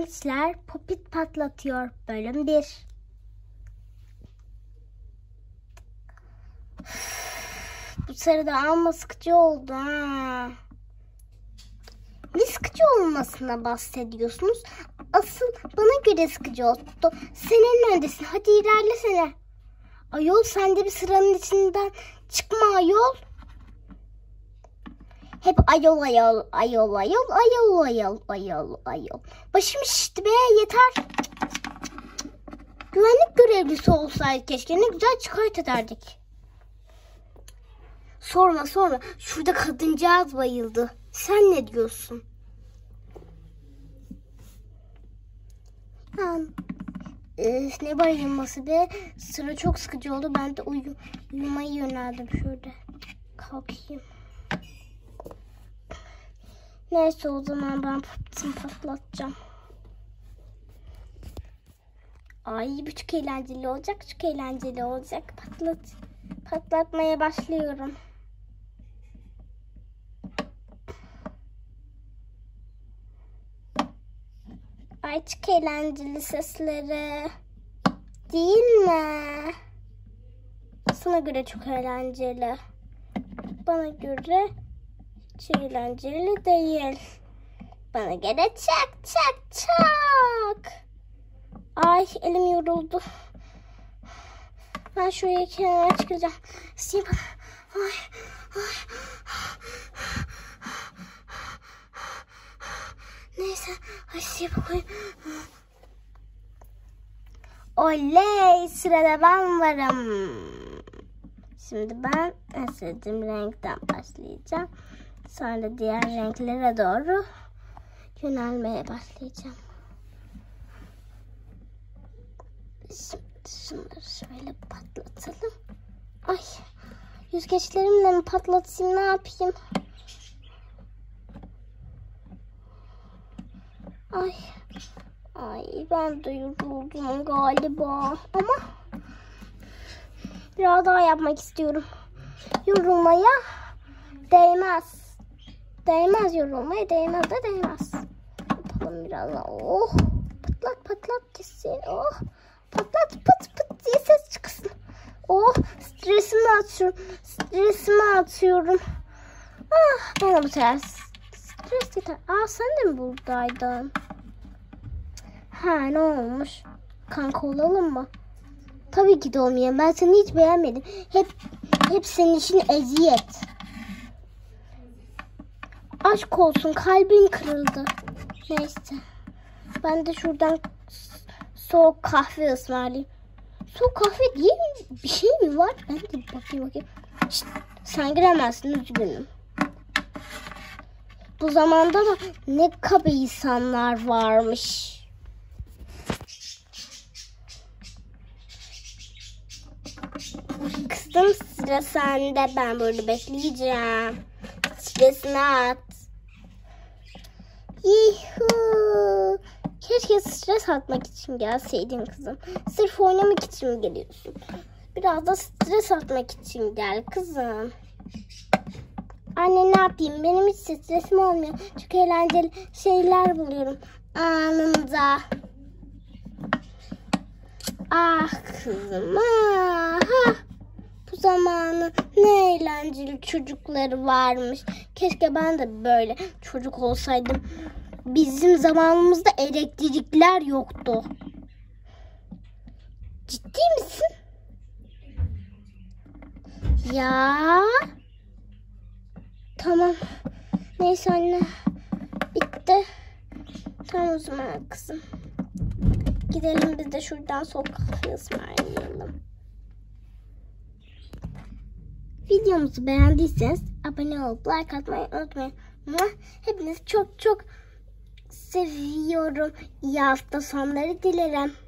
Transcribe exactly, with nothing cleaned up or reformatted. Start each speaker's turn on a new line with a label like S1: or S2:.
S1: Gençler popit patlatıyor bölüm bir. Bu sırada amma sıkıcı oldu ha. Ne sıkıcı olmasına bahsediyorsunuz? Asıl bana göre sıkıcı oldu. Senin öndesin. Hadi ilerlesene. Ayol sen de bir sıranın içinden çıkma ayol. Hep ayol ayol ayol ayol ayol ayol ayol ayol. Başım şişti be, yeter. Güvenlik görevlisi olsaydı keşke, ne güzel şikayet ederdik. Sorma sorma, şurada kadıncağız bayıldı. Sen ne diyorsun? Ben, ee, ne bayılması be, sıra çok sıkıcı oldu. Ben de uyu, uyumaya yöneldim. Şöyle kalkayım. Neyse, o zaman ben patlatım patlatacağım. Ay, bu çok eğlenceli olacak, çok eğlenceli olacak. Patlat, patlatmaya başlıyorum. Ay, çok eğlenceli sesleri. Değil mi? Sana göre çok eğlenceli. Bana göre hiç eğlenceli değil. Bana göre çak çak çak. Ay, elim yoruldu. Ben şuraya kenara çıkacağım. Ay, ay. Neyse, hadi bakayım. Oley, sırada ben varım. Şimdi ben en sevdiğim renkten başlayacağım. Sonra diğer renklere doğru yönelmeye başlayacağım. Şimdi şunları şöyle patlatalım. Ay, yüzgeçlerimle mi patlatayım, ne yapayım? Ay, ay ben de yoruldum galiba. Ama biraz daha yapmak istiyorum. Yorulmaya değmez. Değmez, yorulmaya değmez de değmez. Yapalım biraz daha. Oh, patlat patlat kesin. Oh, patlat pıt pıt diye ses çıksın. Oh, stresimi atıyorum. Stresimi atıyorum. Ah, bana bu sefer stres yeter. Aa, sen de mi buradaydın? Ha, ne olmuş? Kanka olalım mı? Tabii ki de olmayayım. Ben seni hiç beğenmedim. Hep hep senin için eziyet. Aşk olsun, kalbim kırıldı. Neyse. Ben de şuradan soğuk kahve ısmarlayayım. Soğuk kahve diye bir şey mi var? Ben de bakayım bakayım. Şişt, sen giremezsin, üzgünüm. Bu zamanda da ne kaba insanlar varmış. Kızım, sıra sende. Ben burada bekleyeceğim. Stresini at. Yuhuu. Keşke stres atmak için gelseydin kızım. Sırf oynamak için mi geliyorsun? Biraz da stres atmak için gel kızım. Anne, ne yapayım? Benim hiç stresim olmuyor. Çok eğlenceli şeyler buluyorum anında. Ah kızım, ah. Bu zamanın ne eğlenceli çocukları varmış. Keşke ben de böyle çocuk olsaydım. Bizim zamanımızda elektrikler yoktu. Ciddi misin? Ya. Tamam. Neyse anne. Bitti. Tamam o zaman kızım. Gidelim biz de şuradan soğuk kahve ısmarlayalım. Videomuzu beğendiyseniz abone olup like atmayı unutmayın. Hepinizi çok çok seviyorum. İyi hafta sonları dilerim.